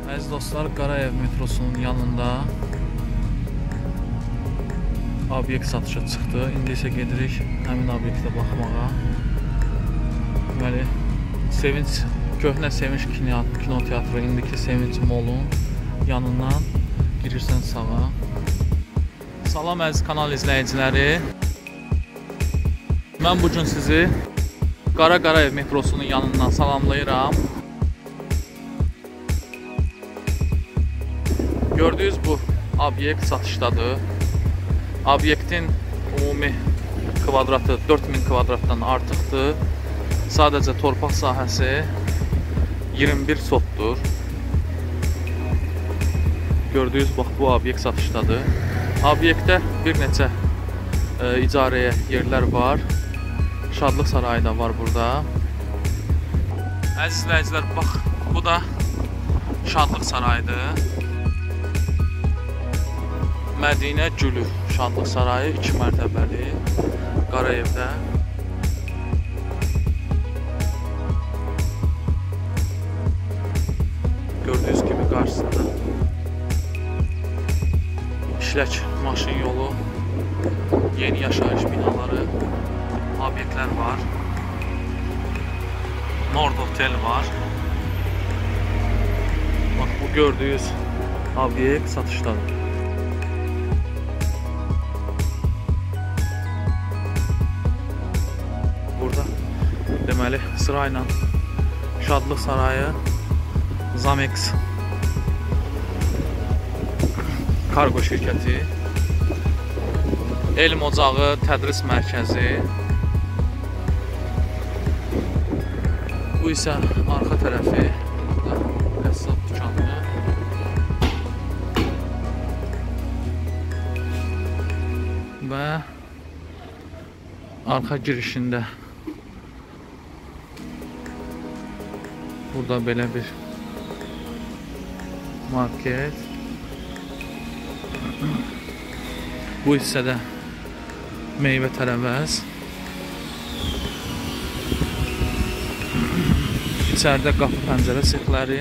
Əziz dostlar, Qarayev metrosunun yanında obyekt satışa çıxdı. İndi isə gedirik həmin obyektə baxmağa. Deməli, Sevinç, köhnə Sevinç kinoteatrı, indiki Sevinç Molun yanından girirsən sağa. Salam əziz kanal izləyiciləri. Mən bugün sizi Qarayev metrosunun yanından salamlayıram. Gördüyünüz bu obyekt satışdadır. Obyektin ümumi kvadratı 4000 kvadratdan artıqdır. Sadəcə torpaq sahəsi 21 sotdur. Gördüyünüz bax bu obyekt satışdadır. Obyektdə bir neçə icarəyə yerlər var. Şadlıq sarayı da var burada. Əziz izləyicilər, bax bu da Şadlıq sarayıdır. Mədinə Gülü Şadlıq sarayı 2 mərtəbəli Qarayevdə. Gördüyünüz kimi qarşısında işlək maşın yolu, yeni yaşayış binaları, obyektlər var. Nord Hotel var. Bax bu gördüyünüz obyekt satışdadır. Burada deməli sırayla Şadlıq sarayı, Zamex kargo şirkəti, elm ocağı, tədris mərkəzi. Bu isə arxa tərəfi, qəssab dükanı. Və arxa girişində burada belə bir market. Bu hissədə meyvə tərəvəz. İçəridə qapı pəncərə sexləri.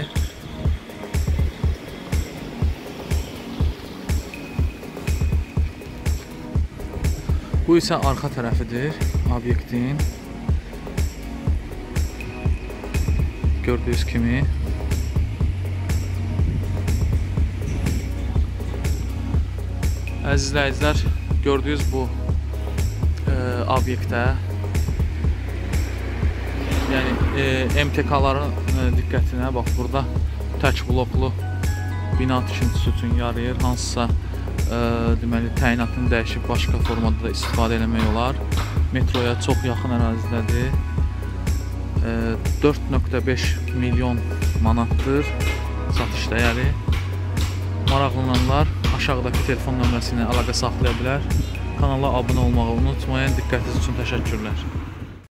Bu isə arxa tərəfidir obyektin. Gördüyünüz kimi. Əziz izləyicilər, gördüyünüz bu obyektə, yəni MTK-ların diqqətinə bax, burada tək bloklu bina tikintisi üçün yarayır. Hansısa deməli təyinatını dəyişib başqa formada da istifadə etmək olar. Metroya çox yaxın ərazidədir. 4.5 milyon manatdır satış dəyəri. Maraqlananlar aşağıdakı telefon nömrəsi ilə əlaqə saxlaya bilər. Kanala abunə olmağı unutmayın. Diqqətiniz üçün təşəkkürlər.